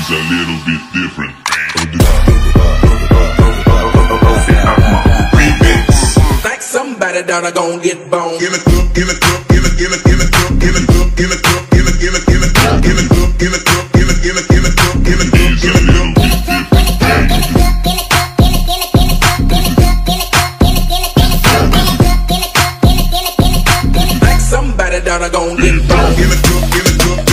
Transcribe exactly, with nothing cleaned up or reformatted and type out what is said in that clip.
He's a little bit different. Like somebody down, I gon' get boned. In a club, in a club, in a in a in a club, in a club, in a club, in a in a in a club, in a club, in a club, in a in a in a club, in a club, He's a little bit different. Like somebody down, I gon' get boned. in a club, in a club.